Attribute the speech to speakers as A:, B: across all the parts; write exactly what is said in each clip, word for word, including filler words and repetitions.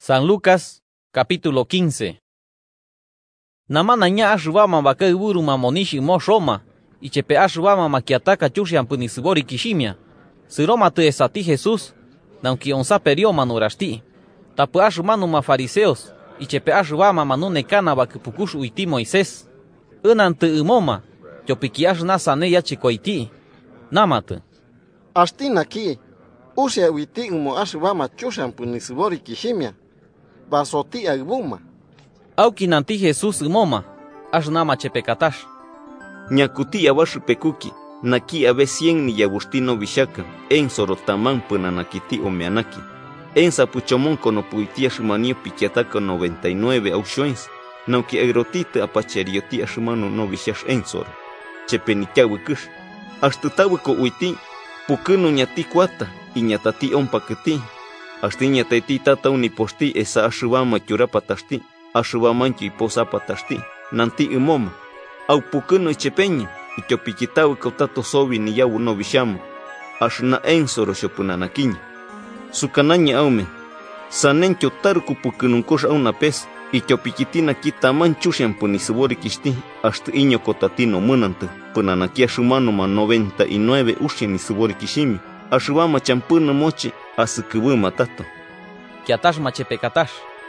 A: San Lucas, capítulo quince. Namana ña ashubama baka iburuma monishi mo Roma, y chepe ashubama makiataka chushian punisibori kishimia. Siroma te esati Jesús, naunki onsa perio manurashti. Tapu ashumanu ma fariseos, y chepe ashubama manune kana bakupukush uiti Moisés. Unante umoma, chopiki ashna sane yachikoiti. Namate.
B: Ashtinaki, usia uiti umo ashubama chushian punisibori kishimia. Basoti agbuma.
A: Auki nanti Jesús umoma, ashnama chepekatash.
C: Ñakuti abash pekuki, naki abe cien ni yagustino bishaka, en sorotaman punanakiti omeanaki. En sapuchomon kono puitia shumanio pikiataka noventa y nueve aushoins, nauki agrotita apacherioti ashumano no bishash en soro. Chepenitiawikush. Ashtutawiko uiti, pukuno ñati kuata, y ñatati ompaketi. Ashti ñataiti tata uniposti esa ashubama kyurapatashti, ashubamancho iposapatashti, nanti umoma. Au pukuno ichepeña, y kyopikitawi kautato sobi ni yawu no bishamo. Ashna ensoro shopunanakiña. Sukanaña aume. Sanencho tarku pukununkosh auna pes, y kyopikitina kitaman chushan punisibori kishti, hasta iño kotatino munante, punanakia shumano ma noventa y nueve ushen isibori kishimi. Ashubama champuna mochi, asukubuma tato.
A: Kiatash machepekatash.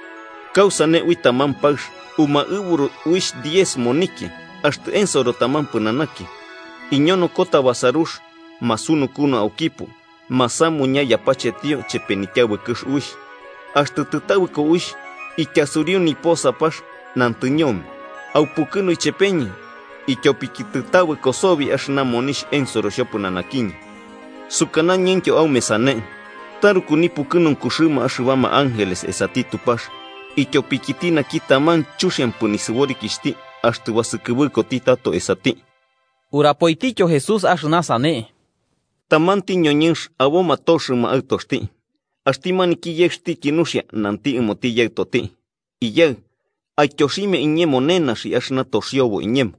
C: Causa ne uitaman pash, uma uburu uish diez moniki, hasta ensoro taman punanaki. Iñono kota basarush, masuno kuno aukipu, masamu ña yapache tío chepenikiawe kush uish. Hasta tutawiko uish, y kasuriu ni posa pash, nantuñome. Au pukuno y chepeñi, y kyopikitutawe kosobi ashna monish ensoro shopunanakiña. Sukana ñenkyo au mesane. Taruku ni pukunun kushuma ashubama ángeles esati tupash. Y kyopikitina kitaman chushan punisibori kishti, hasta wasukubuko titato esati.
A: Urapoiticho Jesús ashnasane.
C: Tamanti ñoñinsh aboma toshuma autoshti. Ashtimani ki yexti kinushia nanti imoti yegtoti. Y yeg, aikyoshime iñemo nenashi ashna toshiobo iñemo.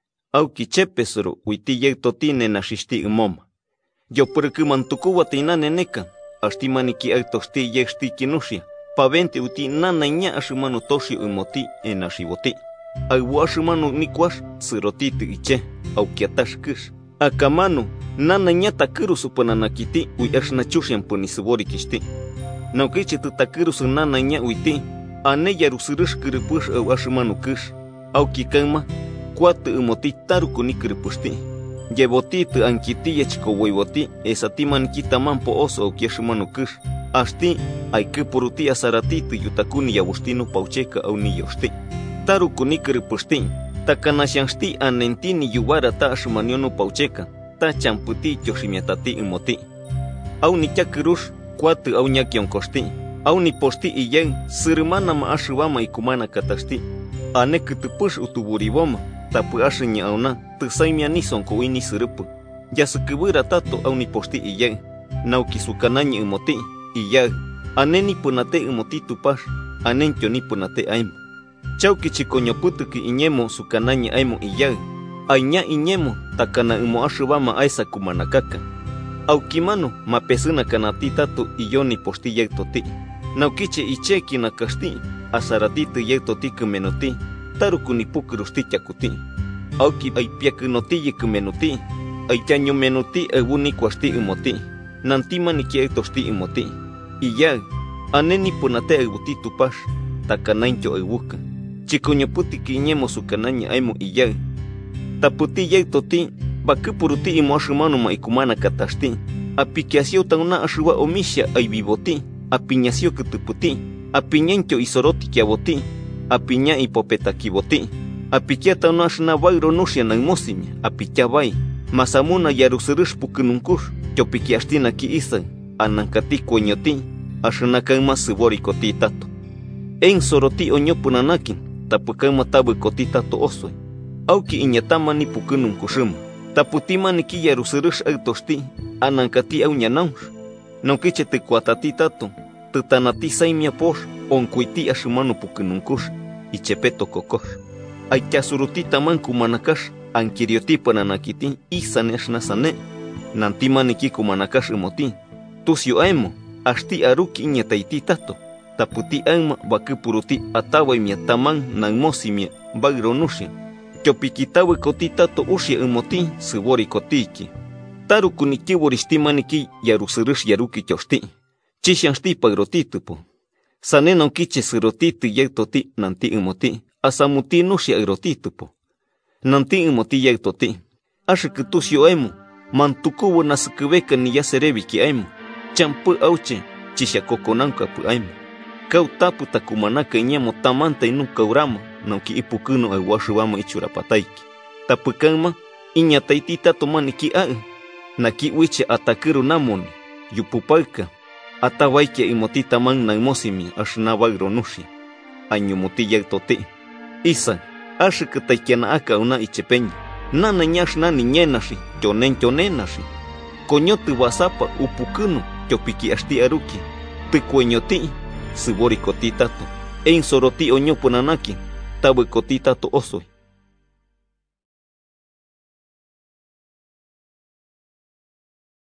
C: Au kichepesoro uiti yegtoti nenashishti imoma. Yo purkumantukuwa tina neneka, ashtimani ki autoshti yexti kinushia. Pavente uti nana ña ashumano toshi umoti enashiboti. Aibu ashumano nikwash sirotiti iche, au kiatash kush. Akamano, nana ña takiru supananakiti uy ashna chushan punisibori kishti. Naukichi tutakiru su nana ña uiti, ane yarusirush kiripush au ashumano kush. Au kikama, kuate umoti taruku ni kiripushti. Yeboti tu ankiti yachiko woyboti, esatiman kitaman po oso au kiashumano kush. Ashti, aike poruti asarati tu yutakuni yabustino paucheka au ni yoshti. Taruku ni kiripushti, takanashanshti anentini yubara ta ashumaniono paucheka, ta champuti yoshimiatati imoti. Au ni chakirush, kuatu au ñakionkoshti, au ni posti iyen, sirimana ma ashubama ikumana katashti. Ane kutupush utuburiboma, tapu ashinya auna, tusaimia nisonko uini siripu. Yasukubura tato au ni posti iyen, nauki sukanaña imoti. Iyag, aneni punate imoti tupash, anencho ni punate aimo. Chauki chikoñoputuki iñemo sukanaña aimo iyag. Aiña iñemo, takana imo ashubama aisa kumanakaka. Aukimano, mapesuna kanati tatu iyoni posti yegtoti. Naukiche icheki nakashti, asaratito yegtoti kumenoti, taruku ni pukurusti chakuti. Auki aipiakunoti yekumenoti, aichaño menoti eguni kwasti imoti. Nantima ni kietoshti imoti. Iyag, aneni punate eguti tupash, takanancho eguka. Chikoñoputi kiñemo sukanaña aimo iyag. Taputi yegtoti, bakupuruti imo ashumano ma ikumana katashti. Apikiasio tauna ashuba omisha aibiboti. Apiñasio kutuputi. Apiñancho isoroti kiaboti. Apiña ipopetakiboti. Apikia tauna ashna bayro nushia nangmosimia. Apikiabai. Masamuna yarusirush pukununkush. Chopikiashtina ki isan, anankati kueñoti, ashanakanma siborikoti tato. En soroti oñopunanakin, tapukanma tabukoti tato osoi. Auki iñatama ni pukunun kushima. Taputima ni ki yarusirush autoshti, anankati au ñanaush. Naukiche te kuatati tato, tutanati saimia posh, onkuiti ashumano pukununkush, ichepeto kokosh. Aikyasuruti taman kumanakash, ankirioti pananakiti, isan ashnasane. Nantima niki kumanakash imoti. Tusio aemo, ashti aruki iñataiti tato. taputi alma bakupuruti atawaimia taman nangmosimia bagronusha. Chopikitawe kotitato ushia emoti sibori kotiki. Taru kuniki woristimaniki yarusirush yaruki chosti. Chishansti pagrotitupo. Saneno kiche sirotiti yaktoti nanti emoti. Asamuti nushia erotitupo. Nanti emoti yaktoti. Ashikutusio emu. Mantukuwo nasukubeka ni yaserebiki emu. Champu auche. Chishakokonanka pu emu. Kautapu takumanaka inyamo tamanta inu kaurama. Nauki ipukuno aguashuama ichurapataiki. Tapukama iñataitita tomaniki a. Naki wiche atakiru namoni. Yupupalka. Atawaikia imotita man naimosimi ashnabagronushi. Añumuti yagtote. Isa. Ashikataikiana aka una ichepeña. Nana ñash nani ñenashi. Chonen chonenashi. Coñote wasapa upukuno. Chopiki ashti aruki. Tikueñoti. Sibori kotitato. Ein soroti oñopunanaki. Tabe kotitato osoy.